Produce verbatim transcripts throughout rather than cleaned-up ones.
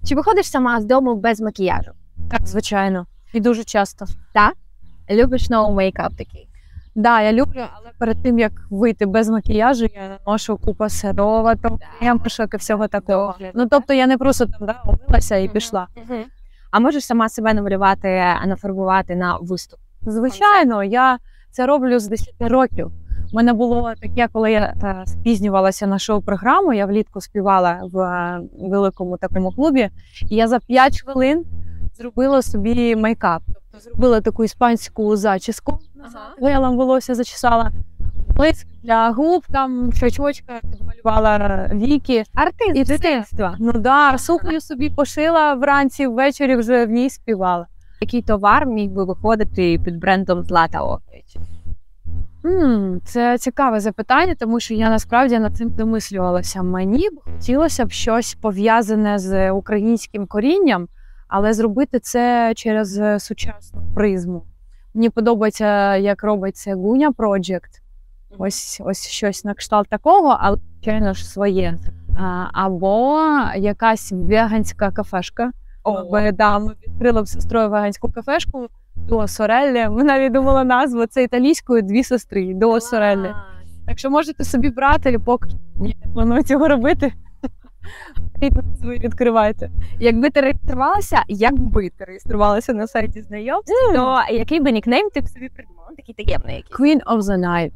Чи виходиш сама з дому без макіяжу? Так, звичайно. І дуже часто. Так? Любиш no мейкап такий? Да, я люблю, але перед тим, як вийти без макіяжу, я наношу купу сироваток, крем-пошок і всього такого. Ну, тобто я не просто там, да, умилася і пішла. А можеш сама себе намалювати, нафарбувати на виступ? Звичайно, я це роблю з десяти років. У мене було таке, коли я та, спізнювалася на шоу-програму, я влітку співала в а, великому такому клубі, і я за п'ять хвилин зробила собі мейкап. Тобто зробила таку іспанську зачіску, гелем волосся зачесала, блиск для губ, там щочочка, підмалювала віки. Артист І дитинства. Ну да, сукню собі пошила вранці, ввечері вже в ній співала. Який товар міг би виходити під брендом Злата Огнєвіч? М, Це цікаве запитання, тому що я насправді над цим домислювалася. Мені б хотілося б щось пов'язане з українським корінням, але зробити це через сучасну призму. Мені подобається, як робить це Гуня Project. Ось, ось щось на кшталт такого, але, звичайно ж, своє. А, або якась веганська кафешка. Ми, да, ми відкрили з сестрою веганську кафешку до Сореллі. Ми навіть думали назву, це італійською «Дві сестри» до Сореллі. Так що можете собі брати, поки ні, не планую цього робити. І ви відкривайте. Якби ти реєструвалася, якби ти реєструвалася на сайті знайомств, mm. то який би нікнейм ти б собі придумала? Такий таємний якийсь. Queen of the Night.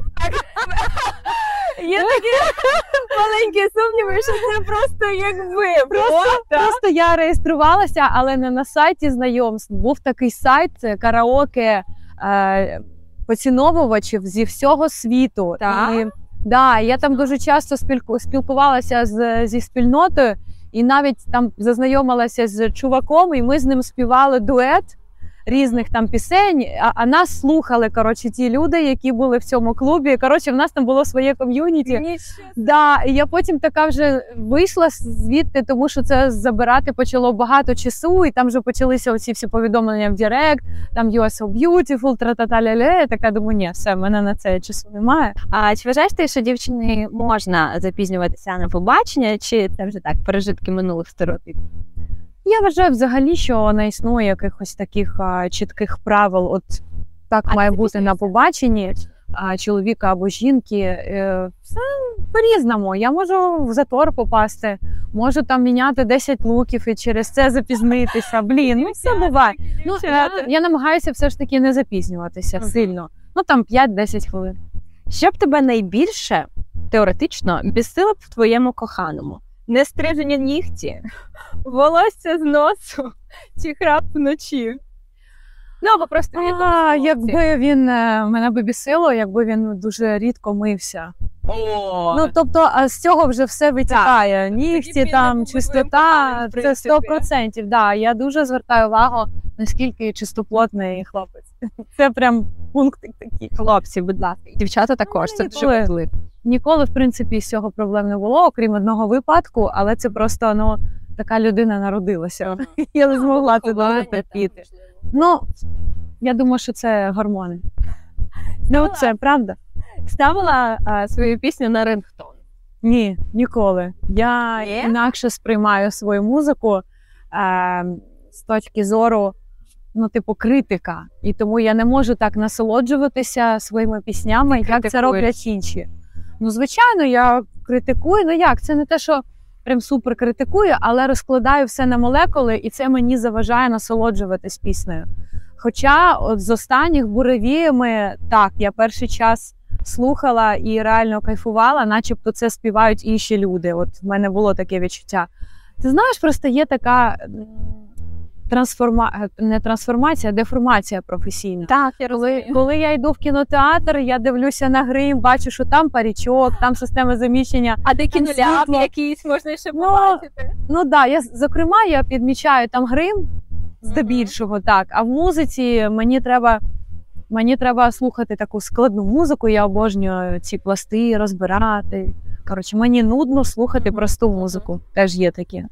Є такі маленькі сумніви, що це просто якби. Просто, просто я реєструвалася, але не на сайті знайомств. Був такий сайт, караоке е, поціновувачів зі всього світу. Так? І, да, я там дуже часто спілку, спілкувалася з, зі спільнотою і навіть там зазнайомилася з чуваком, і ми з ним співали дует різних там пісень, а, а нас слухали, коротше, ті люди, які були в цьому клубі. Коротше, в нас там було своє ком'юніті. Да, і я потім така вже вийшла звідти, тому що це забирати почало багато часу, і там вже почалися оці всі повідомлення в Директ, там «You are so beautiful», тра-та-та-ля-ля. Я така думаю, ні, все, в мене на це часу немає. А чи вважаєш ти, що дівчині можна запізнюватися на побачення, чи це вже так, пережитки минулих стереотипів? Я вважаю взагалі, що не існує якихось таких а, чітких правил. От так а має бути на побаченні а, чоловіка або жінки. Е, все по-різному. Я можу в затор попасти, можу там міняти десять луків і через це запізнитися. Блін, ну все буває. Ну, я, я намагаюся все ж таки не запізнюватися uh-huh. сильно. Ну там п'ять-десять хвилин. Що б тебе найбільше, теоретично, бісило б в твоєму коханому? Нестрижені нігті, волосся з носу чи храп вночі? Ну, або просто а, якби він мене би бісило, якби він дуже рідко мився. О! Ну, тобто, а з цього вже все витікає. Так. Нігті, там, чистота, це сто відсотків. Да, я дуже звертаю увагу, наскільки чистоплотний хлопець. Це прям пунктик такий. Хлопці, будь ласка, дівчата також, ну, це ніколи, дуже важливо. Ніколи, в принципі, з цього проблем не було, окрім одного випадку, але це просто, ну, така людина народилася. Ага. Я не змогла це терпіти. Ну, я думаю, що це гормони. Ну, це правда. Ставила а, свою пісню на рингтон? Ні, ніколи. Я yeah? інакше сприймаю свою музику е, з точки зору, ну, типу, критика. І тому я не можу так насолоджуватися своїми піснями, як це роблять інші. Ну, звичайно, я критикую. Ну як, це не те, що прям супер критикую, але розкладаю все на молекули, і це мені заважає насолоджуватись піснею. Хоча от з останніх буревіями, так, я перший час слухала і реально кайфувала, начебто це співають інші люди. От в мене було таке відчуття. Ти знаєш, просто є така трансформа... не трансформація, а деформація професійна. Так, я розумію. Коли, коли я йду в кінотеатр, я дивлюся на грим, бачу, що там парічок, там система заміщення. А де кіноляп якийсь можна ще побачити? Ну, ну да, я, зокрема, я підмічаю там грим, здебільшого, mm-hmm. так. А в музиці мені треба, мені треба слухати таку складну музику, я обожнюю ці пласти розбирати. Коротше, мені нудно слухати mm-hmm. просту музику, теж є таке.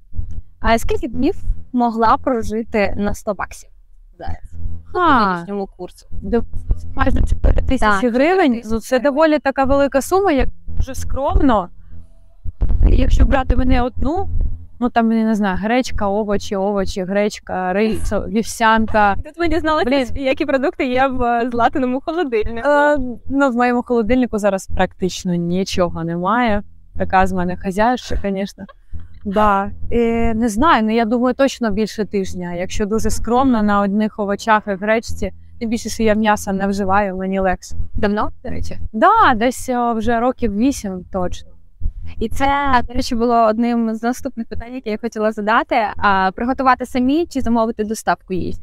А скільки днів могла прожити на сто баксів зараз? А, нинішньому курсу. Майже чотири тисячі гривень. Це доволі така велика сума, як дуже скромно. Якщо брати мене одну, Ну, там, я не знаю, гречка, овочі, овочі, гречка, рис, вівсянка. Тут ми дізналися, які продукти є в Златиному холодильнику. Е, ну, в моєму холодильнику зараз практично нічого немає. Така з мене хазяйша, звісно. Да. І, не знаю, ну я думаю, точно більше тижня. Якщо дуже скромно на одних овочах і гречці, тим більше, що я м'яса не вживаю, мені легше. Давно, до речі? Да, десь о, вже років вісім точно. І це, до речі, було одним з наступних питань, які я хотіла задати. А, приготувати самі чи замовити доставку їсти?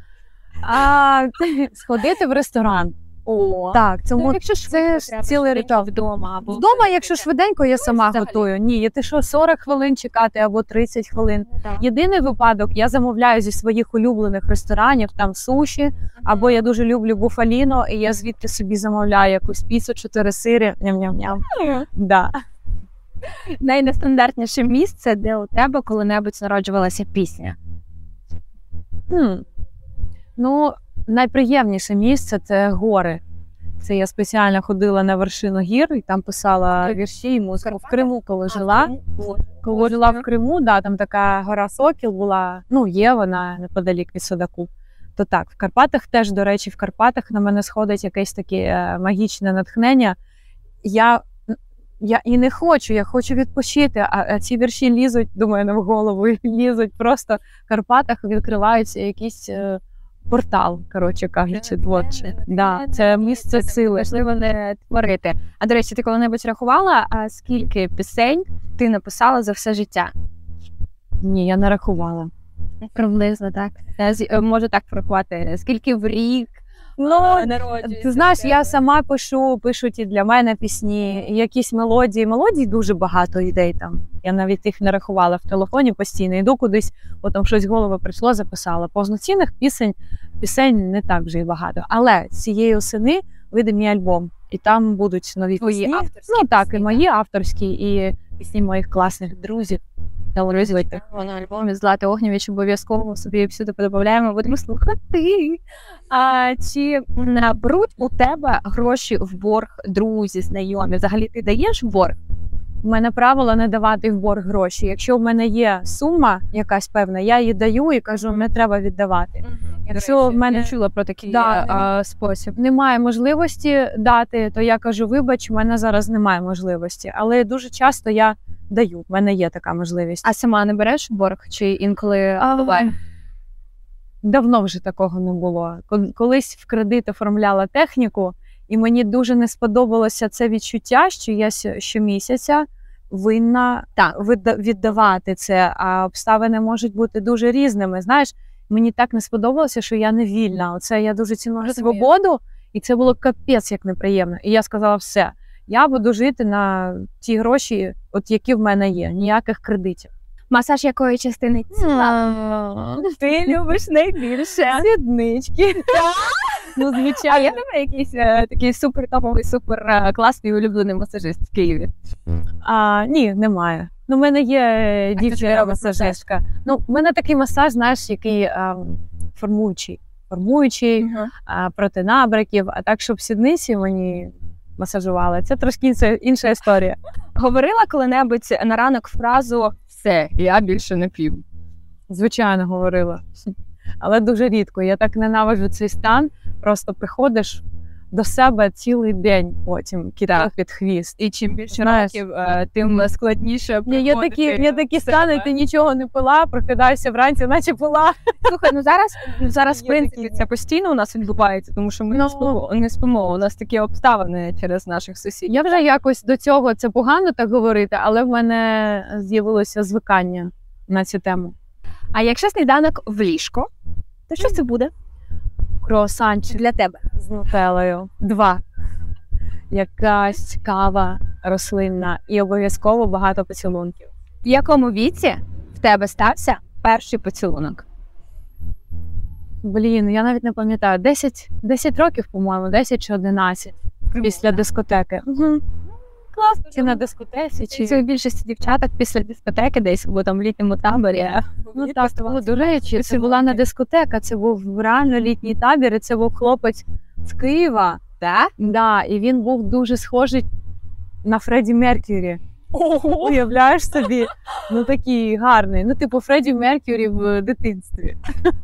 А, сходити в ресторан. О, Так, це, ну, якщо це цілий ритуал. Вдома, або Вдома, якщо швиденько, я сама взагалі. готую. Ні, я ти що, сорок хвилин чекати або тридцять хвилин. Так. Єдиний випадок, я замовляю зі своїх улюблених ресторанів, там суші, або я дуже люблю буфаліно, і я звідти собі замовляю якусь піцу, чотири сири, ням-ням-ням. Да. Найнестандартніше місце, де у тебе коли-небудь народжувалася пісня? Хм. Ну, найприємніше місце – це гори. Це я спеціально ходила на вершину гір і там писала вірші і музику. В Криму, коли жила. Коли жила в Криму, да, там така гора Сокіл була, ну, є вона неподалік від Судаку. То так, в Карпатах теж, до речі, в Карпатах на мене сходить якесь таке е, магічне натхнення. Я, я і не хочу, я хочу відпочити, а, а ці вірші лізуть до мене в голову, і лізуть просто в Карпатах, відкриваються якісь... Е, портал, коротше кажучи, творчий. Да, це місце сили. Важливо не творити. А, до речі, ти коли-небудь рахувала, а скільки пісень ти написала за все життя? Ні, я не рахувала. Приблизно, так. Я з- е, можу так порахувати. Скільки в рік Ну, народжується? ти знаєш, в я тебе? сама пишу, пишуть і для мене пісні, і якісь мелодії. Мелодій дуже багато ідей там. Я навіть їх не рахувала в телефоні постійно. Йду кудись, потім щось в голову прийшло, записала. Повноцінних пісень, пісень не так вже й багато. Але цієї осени вийде мій альбом. І там будуть нові Твої пісні. авторські Ну так, і пісні, мої авторські, і пісні моїх класних друзів. талановитих. На альбомі Злати Огнєвіч обов'язково собі всюди подаємо, будемо слухати. А чи не беруть у тебе гроші в борг друзі, знайомі? Взагалі ти даєш в борг? У мене правило не давати в борг гроші. Якщо в мене є сума якась певна, я її даю і кажу, не треба віддавати. Якщо в мене я чула про такий Да, а, спосіб. немає можливості дати, то я кажу, вибач, у мене зараз немає можливості. Але дуже часто я даю, в мене є така можливість. А сама не береш в борг? Чи інколи буває? Давно вже такого не було. Кол- Колись в кредит оформляла техніку, і мені дуже не сподобалося це відчуття, що я сьо- щомісяця винна Так. вида- віддавати це, а обставини можуть бути дуже різними. Знаєш, мені так не сподобалося, що я не вільна. Оце я дуже ціную Розумію. свободу, і це було капець як неприємно. І я сказала, все, я буду жити на ті гроші, от які в мене є, ніяких кредитів. Масаж якої частини тіла ти любиш найбільше? Сіднички. Ну, А звичайно. є тебе якийсь е, такий супер топовий, супер е, класний улюблений масажист в Києві? А, ні, немає. Ну, в мене є А хто тобі дівчина робить масажистка. Ну, в мене такий масаж, знаєш, який а, формуючий. Формуючий, а, проти набряків, а так, щоб сідниці мені масажували. Це трошки інша, інша історія. Говорила коли-небудь на ранок фразу «Все, я більше не п'ю». Звичайно, говорила. Але дуже рідко. Я так ненавиджу цей стан. Просто приходиш до себе цілий день потім, кидав під хвіст. І чим більше Знаєш, років, е, тим складніше Ні, є такі, є такі стани, ти нічого не пила, прокидаєшся вранці, наче пила. Слухай, ну зараз, зараз в Є принципі, такі. це постійно у нас відбувається, тому що ми Ну. не, спимо, не спимо. У нас такі обставини через наших сусідів. Я вже якось до цього, це погано так говорити, але в мене з'явилося звикання на цю тему. А якщо сніданок в ліжко, то що це буде Круасанчик для тебе? з нутеллою. Два. Якась кава рослинна і обов'язково багато поцілунків. В якому віці в тебе стався перший поцілунок? Блін, я навіть не пам'ятаю. десять, десять років, по-моєму, десять чи одинадцять після дискотеки. Угу. Класно. Чи на дискотеці, чи... Це у більшості дівчаток після дискотеки десь, або там в літньому таборі. Ну так, було, до речі, це була не дискотека, це був реально літній табір, і це був хлопець з Києва. Так? Да, і він був дуже схожий на Фредді Меркюрі. Ого! Уявляєш собі? Ну такий гарний. Ну, типу Фредді Меркюрі в дитинстві.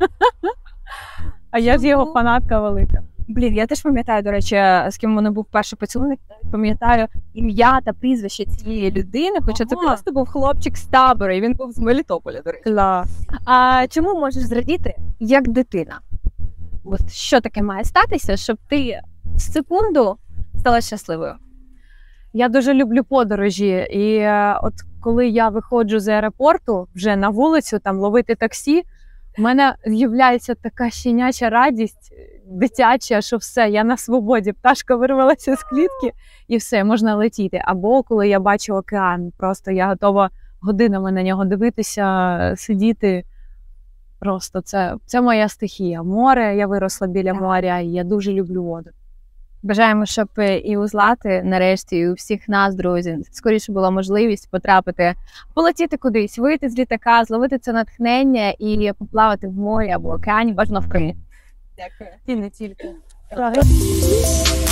А я ж його фанатка велика. Блін, я теж пам'ятаю, до речі, з ким у мене був перший поцілунок. Пам'ятаю ім'я та прізвище цієї людини, хоча це Ага. просто був хлопчик з табору, і він був з Мелітополя, до речі. Клас. А чому можеш зрадіти як дитина? От що таке має статися, щоб ти в секунду стала щасливою? Я дуже люблю подорожі, і е, от коли я виходжу з аеропорту вже на вулицю, там ловити таксі, в мене з'являється така щеняча радість, дитяча, що все, я на свободі, пташка вирвалася з клітки і все, можна летіти. Або коли я бачу океан, просто я готова годинами на нього дивитися, сидіти. Просто це, це моя стихія. Море, я виросла біля Так. моря, і я дуже люблю воду. Бажаємо, щоб і у Злати, нарешті, і у всіх нас, друзі, скоріше була можливість потрапити, полетіти кудись, вийти з літака, зловити це натхнення і поплавати в морі або океані, бажано в Криму. Дякую. І не тільки.